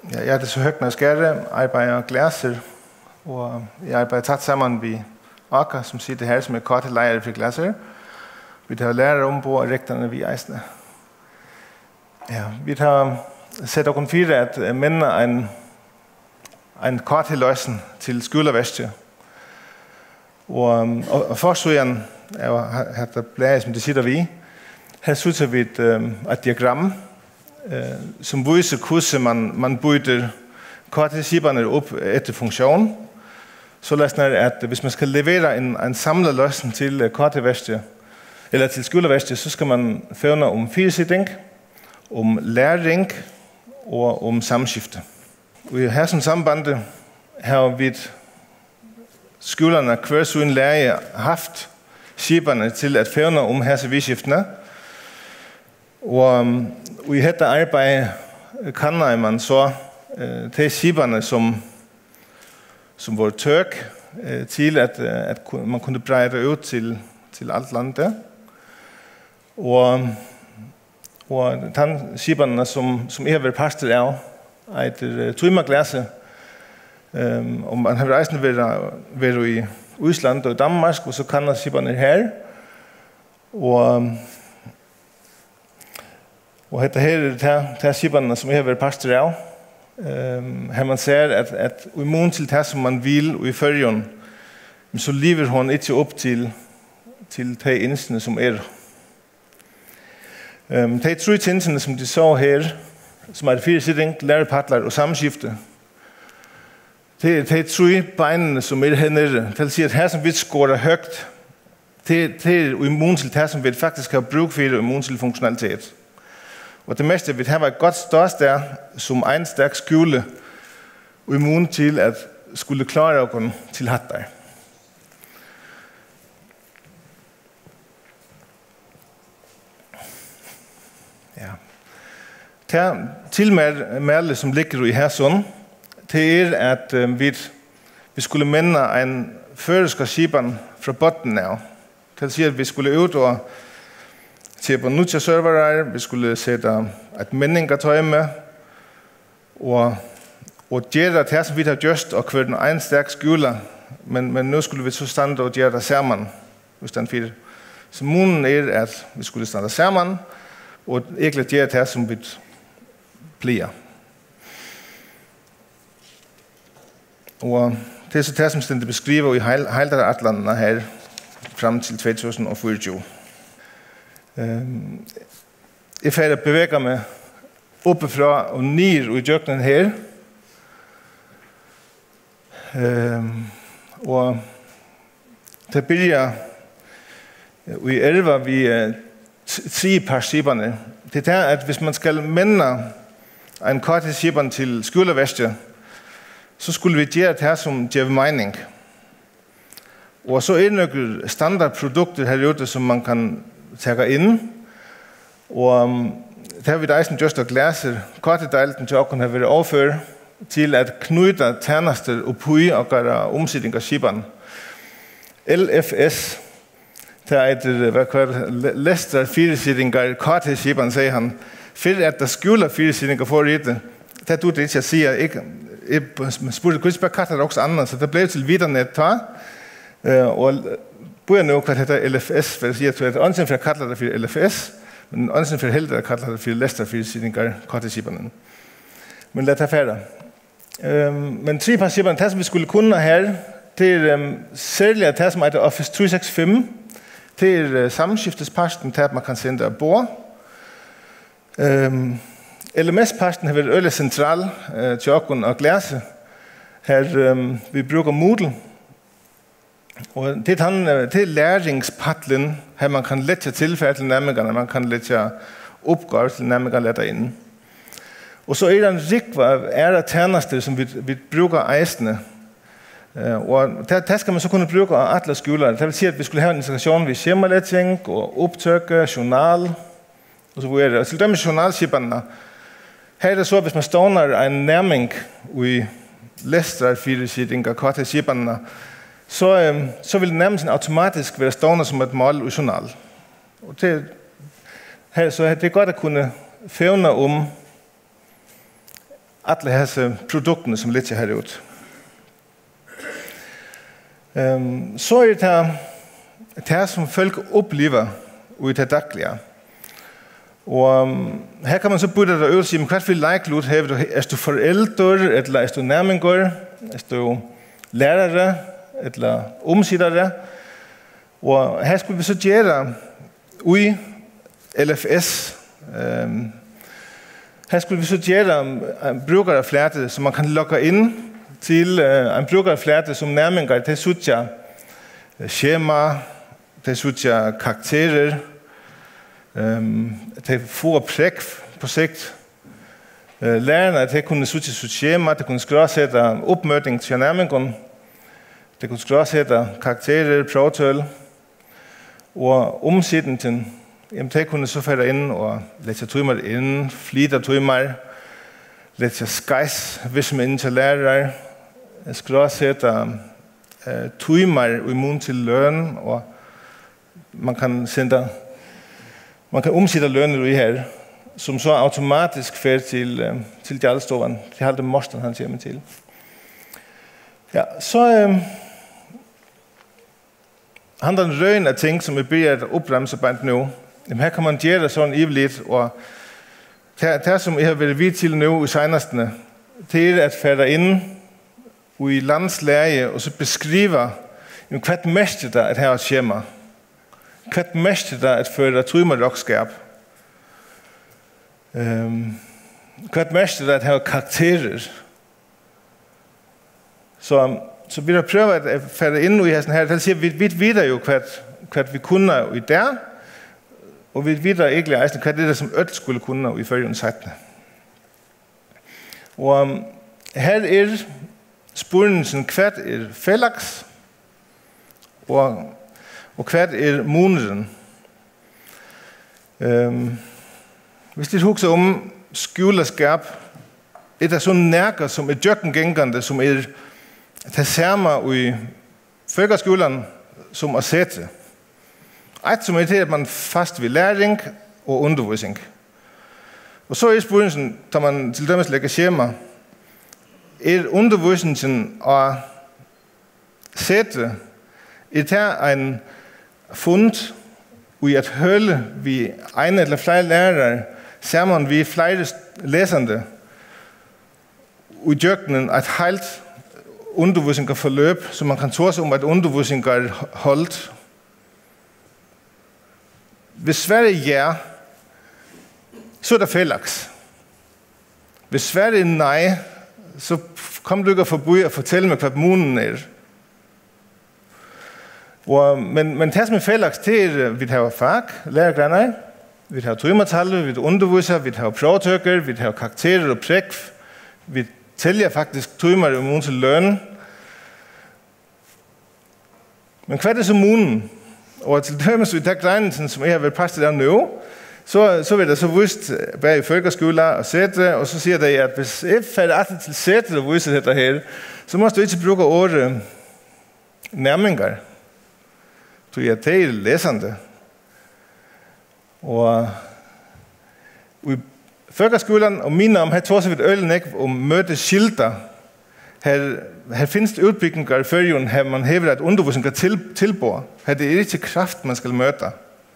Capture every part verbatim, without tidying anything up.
Ja, jeg er det så højt, når jeg skærer, arbejder glæser, og jeg arbejder taget sammen med Aka, som siger det her, som er korte lejre for glæser. Vi har lærer ombord og rekterne vi eisene. Ja, vi har sett okkur fire at menna en, en korte løsen til skoleverste. Og, og, og forsøgen er at det blære, som det sitter vi. Her synes vi et, et diagram, eh, som viser hvordan man, man bygger korte skiberne op etter funktion. Så løsner det, at hvis man skal levere en, en samlet løsning til korteverste, eller til skoleverste, så skal man føvne om firesitting, om læring og om samskifte. Og i her som samband har vi skolerne hver sin lærer haft skiberne til at føvne om her vidskiftene. Og, og i dette arbejde kan man så uh, til skiberne som, som var tøk uh, til at, uh, at man kunne brede ud til, til alt landet. Og, og den skiberne, som, som jeg har været pastor af, er uh, Trymaglæse. Um, og man har rejst været, været i Island og i Danmark, og så kan skiberne her. Og Og dette her er de skiberne, som jeg har været pastor af. Um, her man ser, at, at i mån til det som man vil i førjen, så lever hun ikke op til, til de indsene som er. Um, de tre tindsene, som de så her, som er fire sitting, lærepaddler og samskifte, det er de tre beinene, som er her nede. Det vil sige, at her som vi skårer højt, det er i mån til det som vi faktisk har brug for i mån til funktionalitet. Og det meste vil have et godt størst der, som en stærk skole, og immun til at skulle klare oss til hattar. Ja. Det tilmæle som ligger i her sånn, det er at um, vi, vi skulle minde en føreska skipan fra botten av. Det vil si at vi skulle ut og se på nutja serverer, vi skulle sette et menningatøyme, og, og gjøre det som vi har gjort, og kvart en sterk skole, men, men nu skulle vi så stande og gjøre det sammen. Så månen er at vi skulle stande sammen, og egentlig gjøre det som vi bliver. Og det er så det, som stændig beskriver i Heildar Atlandene her, frem til to tusind fireogtyve. Um, jeg får bevæge mig oppefra og ned i djøkken her. Um, og det bliver i elva vi uh, tre par skiberne. Det er at hvis man skal minde en kort skiberne til skoleverste, så skulle vi gøre det her som giver mening. Og så er det nogle standardprodukter herude, som man kan tage ind. Og um, det har vi da just og glæser. Kortedelten til åkken har været overført til at knyde tjenester og pøy og gøre omsætning af skiberne. L F S, der er et, hvad kalder det, Lester firesætninger korte skiberne, siger han. For at der skjuler firesætninger for det, der du det ikke, jeg siger, ikke, jeg spurgte, kunne spørge katter også andre, så der blev til videre ta, og bør nu hvad heter L F S, for jeg siger, at det er åndsyn for at kalde det for L F S, men åndsyn for heldig at kalde det for Lester firesætninger korte skiberne. Men lad det færre. Um, men tre par skiberne, det som vi skulle kunne her, det er um, særligt det som er Office tre seks fem, det er uh, sammenskiftespasten til at man kan sende af bord. Um, L M S-pasten har været øle central uh, til åkken og glæse. Her um, vi bruger Moodle. Og det er, den, det er læringspaddlen, her man kan lette tilfælde til nærmere, man kan lette opgave til nærmere lette ind. Og så er der en rikva ære tjenester, som vi, vi bruger eisene. Uh, og der, der skal man så kunne bruge alle skoler. Det vil sige, at vi skulle have en installation ved skjemaletting og optøkke, journal og så videre. Og til dem journalskiberne, her er det så, hvis man ståner en nærming i Lester firesætning af korte skiberne, så, øhm, så vil nærmest automatisk være stående som et mål i journal. Og det, her, så det er godt at kunne fævne om alle disse produktene som ligger her ut. Um, så er det det som folk opplever i det daglige. Og um, her kan man så burde det øve sig, men hvad vil like-lut have du? Er du forældre, eller er du nærmengår, er du lærere, eller omsidere? Og her skulle vi så gøre ui L F S. Um, her skulle vi så gøre en brugerflerte, som man kan logge ind til uh, en brugerflerte, som nærmengår. Det synes jeg schema, det synes jeg karakterer, um, det får præg på sigt. Uh, lærerne, det kunne synes jeg schema, det kunne skråsætte opmødning til nærmengon, det kunne skråsætte karakterer, prøvetøl, og omsætningen, jamen det kunne så falde ind og lade sig tøjmer ind, flita tøjmer, lade sig skejs, hvis man ind til lærere, skråsætte uh, tøjmer i mun til løn, og man kan sende, man kan omsætte lønner i her, som så automatisk fer til, uh, til Gjaldstoveren. Det har det Morsten, han siger mig til. Ja, så uh, han der en røgn af ting, som vi beder at opbremse blandt nu. Jamen, her kan man gøre sådan i lidt, og det, det som jeg har været vidt til nu i senestene, det er at færde ind i landslæge og så beskrive, hvad mest der at have et schema. Hvad mest der at føre tøjmerokskab. Um, hvad mest der at have karakterer. Så, så vi har prøvet at færde ind i sådan her. Det siger, vi, vi ved jo, hvad, hvad vi kunne i der, og vi ved ikke, hvad det er, som ødt skulle kunne i følgen sættende. Og um, her er spørgelsen, hvad er fælles, og, og hvad er måneden. Um, hvis det husker om skoleskab, er der sådan nærker, som er djøkkengængende, som er det samme i folkeskolen, som at sætte. Et som er til, at man fast ved læring og undervisning. Og så er spørgelsen, da man til dømes lægger schema, er undervisningen og sætte, er der en fund i at høre vi en eller flere lærere, sammen vi flere læsende, i djøkkenen et helt undervisning forløb, så man kan tåse om, at undervisning er holdt. Hvis Sverige ja, så er der fælles. Hvis Sverige nej, så kom du ikke forbi at fortælle mig, hvad månen er. Og, men, men det som er fælles, det er, at vi har fag, lærergræner, vi har tøjmertal, vi underviser, vi har prøvetøkker, vi har karakterer og præg, vi tæller faktisk tøjmer om til løn. Men hvad er det så månen? Og til dømes i den grænsen, som jeg har været præstet af nu, så, så vil der så vist være i folkeskoler og sætte, og så siger det, at hvis jeg falder altid til sætte og viser det her, så må du ikke bruge ordet nærmengar. Så jeg det er læsende. Og i folkeskolen og mine om, her tog sig et øl om møde skilter. Her, her findes det udbygninger i førjen, her man hæver et undervisning til, tilbord. Her det er ikke kraft, man skal møde.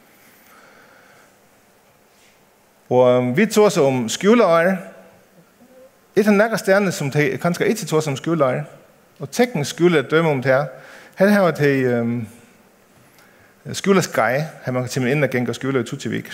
Og vi tog sig om skoleøjer. Et af nærkere sterne, som det kanskje ikke tog sig om skoleøjer. Og teknisk skole er dømme om det her. Her har vi det um, skoleskej, her man kan simpelthen ind og gænge skole i Tutsjevik.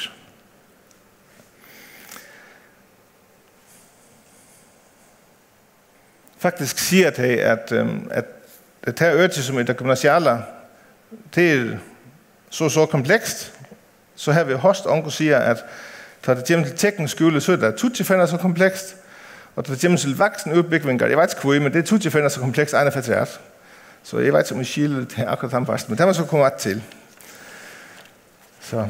Faktisk siger det, at, um, at det her øje, som er det gymnasiale, det er så, så komplekst. Så her vil Horst Onko siger, at for det hjemme til teknisk skole, så er det Tutsjevik så komplekst. Og det hjemme til voksne udbygninger, jeg ved ikke hvor, men det er Tutsjevik så komplekst, ene fortært. Så jeg ved ikke, om I skiller det her akkurat ham fast, men det må så komme ret til. Så.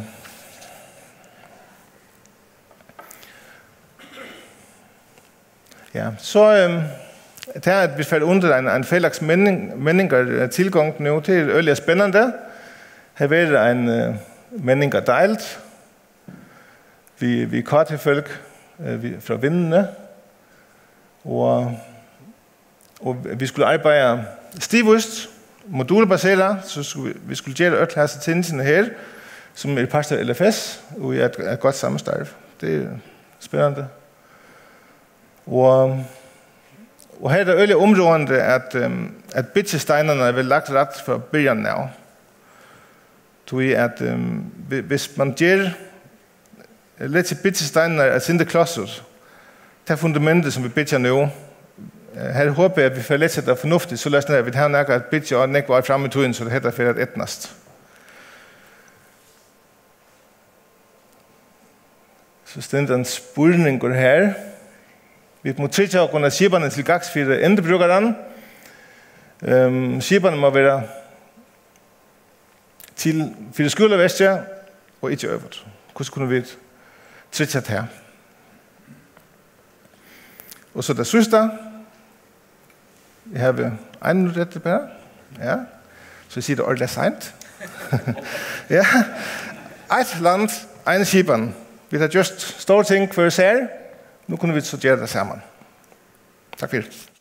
Ja, så øhm, det er, at vi falder under en, en fælles mening, meninger tilgang nu. Det er øjeligt spændende. Her vil der en uh, meninger dejlt. Vi, vi er korte folk øh, vi, fra vindene. Og, og vi skulle arbejde stivust, modulbaseret, så skulle vi, vi skulle gøre øtklasse tingene her, som er part af L F S, og er et, et godt sammenstart. Det er spændende. Og, og her er det øje områdende, at, um, at bitsteinerne er vel lagt ret for begynden af. Det er, at um, hvis man gør lidt til bitsteinerne er sinde klodser, det er fundamentet, som vi bygger nu. Her håber jeg, at vi får lidt til det fornuftigt, så lad os at vi har nok at bygge og ikke var fremme i tiden, så det hedder for at etnast. Så stender en spurning går her. Vi må tætte og kunne skiberne til gaks for endebrugeren. Um, skiberne må være til for skolevæster og ikke øvet. Hvordan kunne vi tætte her? Og så der søster. Jeg har en minut etter bare. Ja. Så jeg siger det ordentlig sent. Ja. Et land, en skiberen. Vi har just store ting for os her. Nu kunne vi så gøre det sammen. Tak for det.